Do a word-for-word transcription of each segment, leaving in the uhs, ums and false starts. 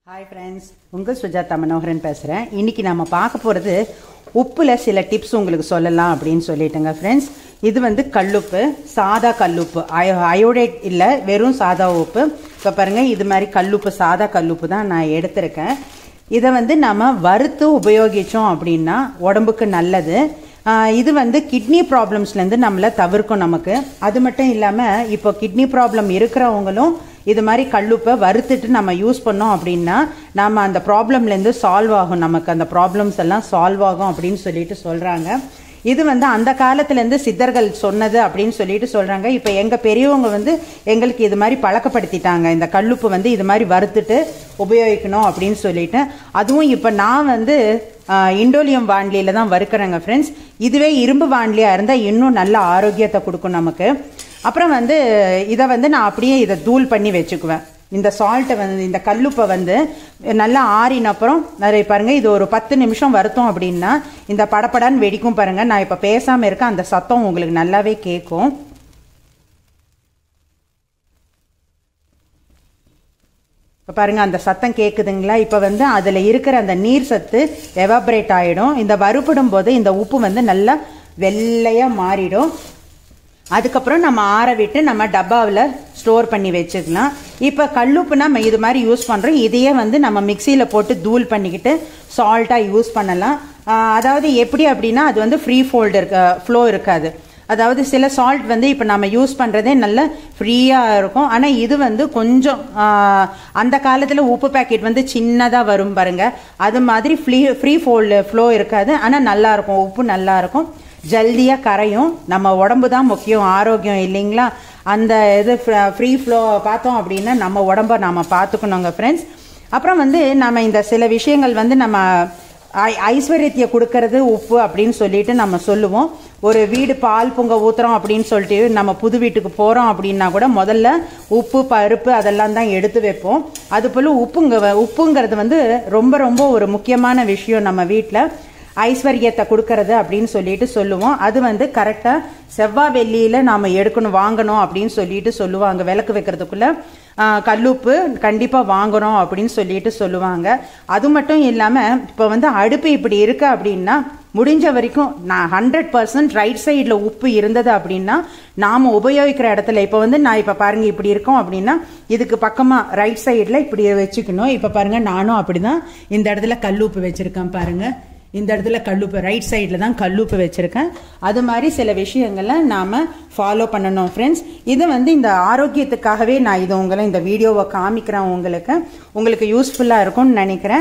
Hi friends, உங்கள் சுஜாதா மனோகரன் பேசுகிறேன். இன்றைக்கி நம்ம பார்க்க போகிறது உப்பில் சில டிப்ஸ் உங்களுக்கு சொல்லலாம் அப்படின்னு சொல்லிட்டுங்க ஃப்ரெண்ட்ஸ். இது வந்து கல்லுப்பு, சாதா கல்லுப்பு, அயோ அயோடேட் இல்லை, வெறும் சாதா உப்பு. இப்போ பாருங்கள், இது மாதிரி கல்லுப்பு, சாதா கல்லுப்பு தான் நான் எடுத்திருக்கேன். இதை வந்து நம்ம வறுத்து உபயோகித்தோம் அப்படின்னா உடம்புக்கு நல்லது. இது வந்து கிட்னி ப்ராப்ளம்ஸ்லேருந்து நம்மளை தவிர்க்கும் நமக்கு. அது மட்டும் இல்லாமல் இப்போ கிட்னி ப்ராப்ளம் இருக்கிறவங்களும் இது மாதிரி கல்லுப்பை வறுத்துட்டு நம்ம யூஸ் பண்ணோம் அப்படின்னா நம்ம அந்த ப்ராப்ளம்லேருந்து சால்வ் ஆகும், நமக்கு அந்த ப்ராப்ளம்ஸ் எல்லாம் சால்வ் ஆகும் அப்படின்னு சொல்லிட்டு சொல்கிறாங்க. இது வந்து அந்த காலத்துலேருந்து சித்தர்கள் சொன்னது அப்படின்னு சொல்லிட்டு சொல்கிறாங்க. இப்போ எங்கள் பெரியவங்க வந்து எங்களுக்கு இது மாதிரி பழக்கப்படுத்திட்டாங்க, இந்த கல்லுப்பு வந்து இது மாதிரி வறுத்துட்டு உபயோகிக்கணும் அப்படின்னு சொல்லிட்டு. அதுவும் இப்போ நான் வந்து இண்டோலியம் வாண்லியில் தான் வறுக்கிறேங்க ஃப்ரெண்ட்ஸ். இதுவே இரும்பு வாண்லியாக இருந்தால் இன்னும் நல்ல ஆரோக்கியத்தை கொடுக்கும் நமக்கு. அப்புறம் வந்து இதை வந்து நான் அப்படியே இதை தூள் பண்ணி வச்சுக்குவேன். இந்த சால்ட்டை வந்து, இந்த கல்லுப்பை வந்து நல்லா ஆறின அப்புறம் நிறைய பாருங்கள், இது ஒரு பத்து நிமிஷம் வருத்தோம் அப்படின்னா இந்த படப்படான்னு வெடிக்கும் பாருங்கள். நான் இப்போ பேசாமல் இருக்கேன், அந்த சத்தம் உங்களுக்கு நல்லாவே கேட்கும். இப்போ பாருங்கள், அந்த சத்தம் கேட்குதுங்களா? இப்போ வந்து அதில் இருக்கிற அந்த நீர் சத்து எவாபரேட் ஆகிடும். இந்த வறுபடும் போது இந்த உப்பு வந்து நல்லா வெள்ளையாக மாறிடும். அதுக்கப்புறம் நம்ம ஆற விட்டு நம்ம டப்பாவில் ஸ்டோர் பண்ணி வச்சுக்கலாம். இப்போ கல்லுப்பு நம்ம இது மாதிரி யூஸ் பண்ணுறோம். இதையே வந்து நம்ம மிக்சியில் போட்டு தூள் பண்ணிக்கிட்டு சால்ட்டாக யூஸ் பண்ணலாம். அதாவது எப்படி அப்படின்னா அது வந்து ஃப்ரீ ஃபோல்டு இருக்க ஃப்ளோ இருக்காது. அதாவது சில சால்ட் வந்து இப்போ நம்ம யூஸ் பண்ணுறதே நல்ல ஃப்ரீயாக இருக்கும். ஆனால் இது வந்து கொஞ்சம் அந்த காலத்தில் உப்பு பேக்கெட் வந்து சின்னதாக வரும் பாருங்கள், அது மாதிரி ஃப்ரீ ஃப்ரீ ஃபோல்டு ஃப்ளோ இருக்காது. ஆனால் நல்லாயிருக்கும், உப்பு நல்லாயிருக்கும், ஜல்தியாக கரையும். நம்ம உடம்பு தான் முக்கியம், ஆரோக்கியம் இல்லைங்களா? அந்த இது ஃப்ரீ ஃப்ளோ பார்த்தோம் அப்படின்னா நம்ம உடம்பை நாம் பார்த்துக்கணுங்க ஃப்ரெண்ட்ஸ். அப்புறம் வந்து நம்ம இந்த சில விஷயங்கள் வந்து நம்ம ஐ ஐஸ்வர்யத்தை கொடுக்கறது உப்பு அப்படின்னு சொல்லிட்டு நம்ம சொல்லுவோம். ஒரு வீடு பால் பொங்க ஊற்றுறோம் அப்படின்னு சொல்லிட்டு நம்ம புது வீட்டுக்கு போகிறோம் அப்படின்னா கூட முதல்ல உப்பு பருப்பு அதெல்லாம் தான் எடுத்து வைப்போம். அதுபோல் உப்புங்க உப்புங்கிறது வந்து ரொம்ப ரொம்ப ஒரு முக்கியமான விஷயம் நம்ம வீட்டில், ஐஸ்வர்யத்தை கொடுக்கறது அப்படின்னு சொல்லிட்டு சொல்லுவோம். அது வந்து கரெக்டாக செவ்வாய் வெள்ளியில் நாம் எடுக்கணும், வாங்கணும் அப்படின்னு சொல்லிட்டு சொல்லுவாங்க. விளக்கு வைக்கிறதுக்குள்ள கல்லுப்பு கண்டிப்பாக வாங்கணும் அப்படின்னு சொல்லிட்டு சொல்லுவாங்க. அது மட்டும் இல்லாமல் இப்போ வந்து அடுப்பு இப்படி இருக்கு அப்படின்னா முடிஞ்ச வரைக்கும் நான் ஹண்ட்ரட் பர்சன்ட் ரைட் சைடில் உப்பு இருந்தது அப்படின்னா நாம் உபயோகிக்கிற இடத்துல, இப்போ வந்து நான் இப்போ பாருங்கள் இப்படி இருக்கோம் அப்படின்னா இதுக்கு பக்கமாக ரைட் சைடில் இப்படி வச்சுக்கணும். இப்போ பாருங்கள், நானும் அப்படி தான் இந்த இடத்துல கல்லுப்பு வச்சுருக்கேன் பாருங்கள். இந்த இடத்துல கல்லுப்பு ரைட் சைடில் தான் கல்லுப்பு வச்சுருக்கேன். அது மாதிரி சில விஷயங்களை நாம் ஃபாலோ பண்ணணும் ஃப்ரெண்ட்ஸ். இது வந்து இந்த ஆரோக்கியத்துக்காகவே நான் இது உங்களை இந்த வீடியோவை காமிக்கிறேன். உங்களுக்கு உங்களுக்கு யூஸ்ஃபுல்லாக இருக்கும்னு நினைக்கிறேன்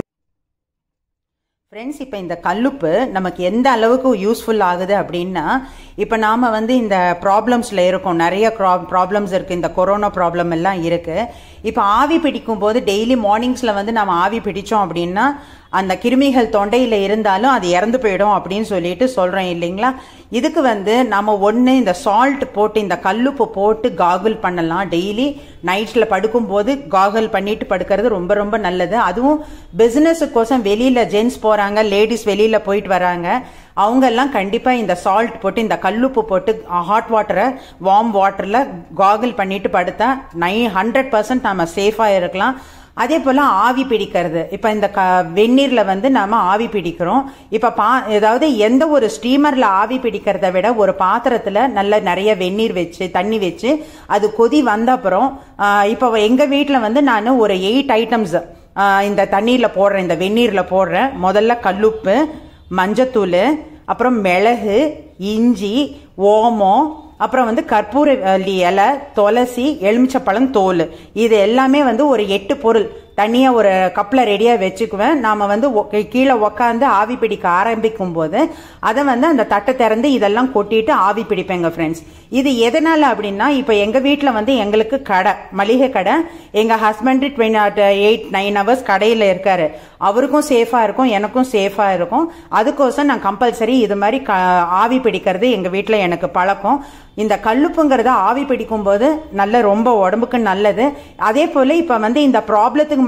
ஃப்ரெண்ட்ஸ். இப்போ இந்த கல்லுப்பு நமக்கு எந்த அளவுக்கு யூஸ்ஃபுல் ஆகுது அப்படின்னா, இப்போ நாம் வந்து இந்த ப்ராப்ளம்ஸில் இருக்கோம், நிறைய ப்ராப்ளம்ஸ் இருக்குது, இந்த கொரோனா ப்ராப்ளம் எல்லாம் இருக்குது. இப்போ ஆவி பிடிக்கும் போது டெய்லி மார்னிங்ஸில் வந்து நம்ம ஆவி பிடித்தோம் அப்படின்னா அந்த கிருமிகள் தொண்டையில் இருந்தாலும் அது இறந்து போயிடும் அப்படின்னு சொல்லிட்டு சொல்கிறோம் இல்லைங்களா? இதுக்கு வந்து நம்ம ஒன்று இந்த சால்ட் போட்டு, இந்த கல்லுப்பு போட்டு காகுல் பண்ணலாம். டெய்லி நைட்டில் படுக்கும்போது காகுல் பண்ணிட்டு படுக்கிறது ரொம்ப ரொம்ப நல்லது. அதுவும் பிஸ்னஸுக்கோசம் வெளியில் ஜென்ஸ் போகிறாங்க, லேடிஸ் வெளியில் போயிட்டு வராங்க, அவங்க எல்லாம் கண்டிப்பாக இந்த சால்ட் போட்டு, இந்த கல்லுப்பு போட்டு ஹாட் வாட்டரை வார்ம் வாட்டரில் காகுல் பண்ணிட்டு படுத்தா நை ஹண்ட்ரட் பர்சன்ட் நம்ம சேஃபாக இருக்கலாம். அதே போல் ஆவி பிடிக்கிறது, இப்போ இந்த க வெந்நீரில் வந்து நாம் ஆவி பிடிக்கிறோம். இப்போ பா ஏதாவது எந்த ஒரு ஸ்டீமரில் ஆவி பிடிக்கிறத விட ஒரு பாத்திரத்தில் நல்ல நிறைய வெந்நீர் வச்சு தண்ணி வச்சு அது கொதி வந்த அப்புறம், இப்போ எங்கள் வீட்டில் வந்து நான் ஒரு எயிட் ஐட்டம்ஸ் இந்த தண்ணீரில் போடுறேன், இந்த வெந்நீரில் போடுறேன். முதல்ல கல்லுப்பு, மஞ்சத்தூள், அப்புறம் மிளகு, இஞ்சி, ஓமம், அப்புறம் வந்து கற்பூரவள்ளி இலை, துளசி, எலுமிச்சப்பழம் தோல், இது எல்லாமே வந்து ஒரு எட்டு பொருள் தனியாக ஒரு கப்பில் ரெடியாக வச்சுக்குவேன். நாம் வந்து கீழே உக்காந்து ஆவி பிடிக்க ஆரம்பிக்கும் போது அதை வந்து அந்த தட்டை திறந்து இதெல்லாம் கொட்டிட்டு ஆவி பிடிப்பேங்க ஃப்ரெண்ட்ஸ். இது எதனால் அப்படின்னா, இப்போ எங்கள் வீட்டில் வந்து எங்களுக்கு கடை, மளிகை கடை, எங்கள் husband twenty eight nine hours கடையில் இருக்காரு. அவருக்கும் சேஃபாக இருக்கும், எனக்கும் சேஃபாக இருக்கும். அதுக்கோசம் நான் கம்பல்சரி இது மாதிரி க ஆவி பிடிக்கிறது எங்கள் வீட்டில் எனக்கு பழக்கம். இந்த கல்லுப்புங்கிறத ஆவி பிடிக்கும் போது நல்ல ரொம்ப உடம்புக்கு நல்லது. அதே போல் இப்போ வந்து இந்த ப்ராப்ளத்துக்கு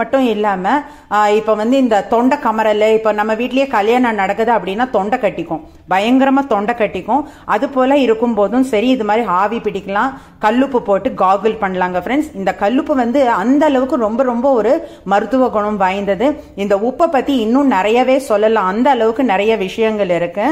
மட்டும் இல்லாம இப்ப வந்து இந்த தொண்டை கமரல், இப்ப நம்ம வீட்லயே கல்யாணம் நடக்குது அப்படின்னா தொண்டை கட்டிக்கும், பயங்கரமா தொண்டை கட்டிக்கும். அது போல இருக்கும் போதும் சரி இது மாதிரி ஆவி பிடிக்கலாம், கல்லுப்பு போட்டு காகுல் பண்ணலாங்க ஃப்ரெண்ட்ஸ். இந்த கல்லுப்பு வந்து அந்த அளவுக்கு ரொம்ப ரொம்ப ஒரு மருத்துவ குணம் வாய்ந்தது. இந்த உப்பை பத்தி இன்னும் நிறையவே சொல்லலாம், அந்த அளவுக்கு நிறைய விஷயங்கள் இருக்கு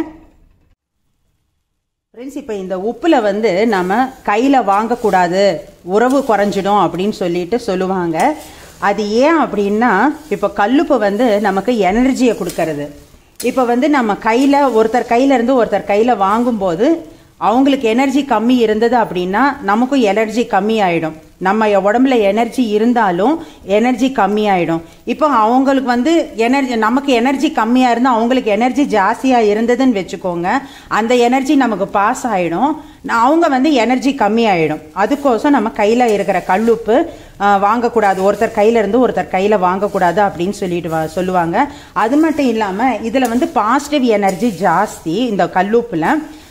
ஃப்ரெண்ட்ஸ். இப்போ இந்த உப்புல வந்து நம்ம கையில வாங்கக்கூடாது, உறவு குறைஞ்சிடும் அப்படின்னு சொல்லிட்டு சொல்லுவாங்க. அது ஏன் அப்படின்னா இப்போ கல்லுப்பு வந்து நமக்கு எனர்ஜியை கொடுக்கறது. இப்போ வந்து நம்ம கையில ஒருத்தர் கையில இருந்து ஒருத்தர் கையில வாங்கும்போது அவங்களுக்கு எனர்ஜி கம்மி இருந்தது அப்படின்னா நமக்கும் எனர்ஜி கம்மி ஆயிடும். நம்ம உடம்புல எனர்ஜி இருந்தாலும் எனர்ஜி கம்மி ஆயிடும். இப்போ அவங்களுக்கு வந்து எனர்ஜி, நமக்கு எனர்ஜி கம்மியா இருந்தா அவங்களுக்கு எனர்ஜி ஜாஸ்தியா இருந்ததுன்னு வச்சுக்கோங்க, அந்த எனர்ஜி நமக்கு பாஸ் ஆயிடும், அவங்க வந்து எனர்ஜி கம்மி ஆயிடும். அதுக்கோசம் நம்ம கையில இருக்கிற கல்லுப்பு வாங்கக்கூடாது, ஒருத்தர் கையில இருந்து ஒருத்தர் கையில வாங்கக்கூடாது அப்படின்னு சொல்லிட்டு சொல்லுவாங்க. அது மட்டும் இல்லாம இதுல வந்து பாசிட்டிவ் எனர்ஜி ஜாஸ்தி இந்த கல்லுப்புல.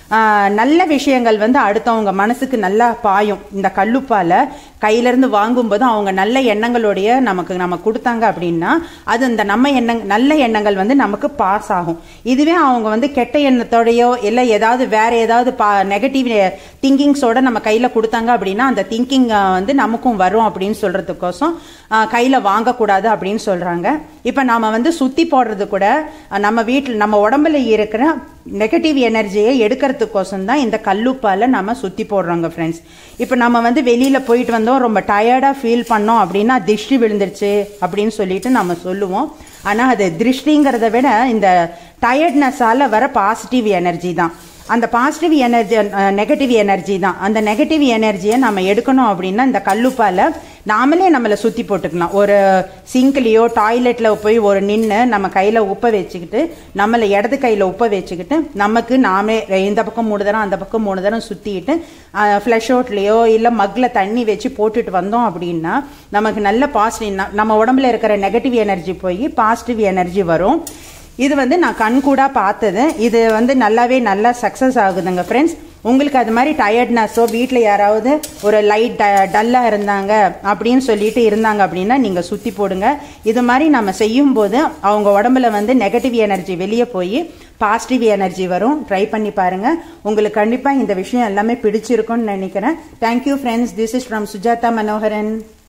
நல்ல விஷயங்கள் வந்து அடுத்தவங்க மனசுக்கு நல்லா பாயும். இந்த கல்லுப்பால கையிலிருந்து வாங்கும்போது அவங்க நல்ல எண்ணங்களுடைய நமக்கு நம்ம கொடுத்தாங்க அப்படின்னா அது இந்த நம்ம எண்ணங் நல்ல எண்ணங்கள் வந்து நமக்கு பாஸ் ஆகும். இதுவே அவங்க வந்து கெட்ட எண்ணத்தோடையோ இல்லை ஏதாவது வேற ஏதாவது பா நெகட்டிவ் திங்கிங்ஸோட நம்ம கையில கொடுத்தாங்க அப்படின்னா அந்த திங்கிங் வந்து நமக்கும் வரும் அப்படின்னு சொல்றதுக்கோசம் கையில வாங்கக்கூடாது அப்படின்னு சொல்றாங்க. இப்ப நாம வந்து சுத்தி போடுறது கூட நம்ம வீட்டில் நம்ம உடம்புல இருக்கிற நெகட்டிவ் எனர்ஜியை எடுக்கிறதுக்கோசம் தான் இந்த கல்லுப்பால நம்ம சுத்தி போடுறோங்க ஃப்ரெண்ட்ஸ். இப்போ நம்ம வந்து வெளியில போயிட்டு வந்தோம், ரொம்ப டயர்டா ஃபீல் பண்ணோம் அப்படின்னா திருஷ்டி விழுந்துருச்சு அப்படின்னு சொல்லிட்டு நம்ம சொல்லுவோம். ஆனா அது திருஷ்டிங்கிறத விட இந்த டயர்ட்னஸால வர பாசிட்டிவ் எனர்ஜி தான். அந்த பாசிட்டிவ் எனர்ஜி நெகட்டிவ் எனர்ஜி தான். அந்த நெகட்டிவ் எனர்ஜியை நம்ம எடுக்கணும் அப்படின்னா இந்த கல்லுப்பால நாமளே நம்மளை சுத்தி போட்டுக்கலாம். ஒரு சிங்க்லயோ டாய்லெட்ல போய் ஒரு நின்று நம்ம கையில உப்பை வச்சுக்கிட்டு நம்மளை இடது கையில உப்பை வச்சுக்கிட்டு நமக்கு நாமே இந்த பக்கம் மூணு தரம் அந்த பக்கம் மூணு தரம் சுத்திட்டு ஃப்ளஷ் அவுட்லயோ இல்லை மக்ல தண்ணி வச்சு போட்டுட்டு வந்தோம் அப்படின்னா நமக்கு நல்ல பாசிட்டிவ், நம்ம உடம்புல இருக்கிற நெகட்டிவ் எனர்ஜி போய் பாசிட்டிவ் எனர்ஜி வரும். இது வந்து நான் கண் கூட பார்த்தது. இது வந்து நல்லாவே நல்லா சக்சஸ் ஆகுதுங்க ஃப்ரெண்ட்ஸ். உங்களுக்கு அது மாதிரி டயர்ட்னஸோ வீட்டில் யாராவது ஒரு லைட் டல்லாக இருந்தாங்க அப்படின்னு சொல்லிட்டு இருந்தாங்க அப்படின்னா நீங்கள் சுற்றி போடுங்க. இது மாதிரி நம்ம செய்யும் போது அவங்க உடம்புல வந்து நெகட்டிவ் எனர்ஜி வெளியே போய் பாசிட்டிவ் எனர்ஜி வரும். ட்ரை பண்ணி பாருங்க, உங்களுக்கு கண்டிப்பாக இந்த விஷயம் எல்லாமே பிடிச்சிருக்கும்னு நினைக்கிறேன். Thank you friends, this is from Sujatha Manoharan.